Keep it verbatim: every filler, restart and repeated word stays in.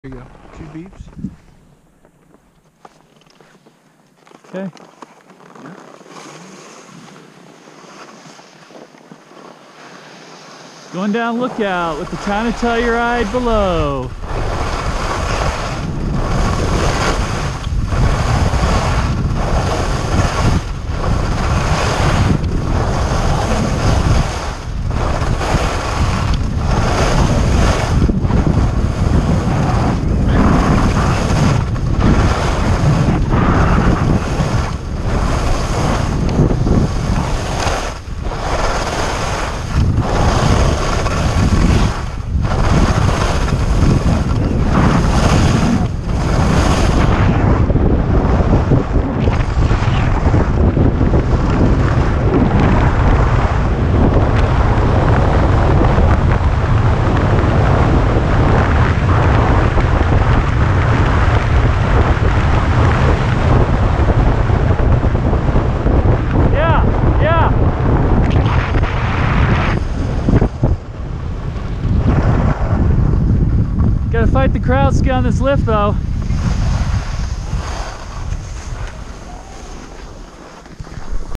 There you go. Two beeps. Okay. Yeah. Going down lookout with the town of Telluride below. Gotta fight the crowds to get on this lift though.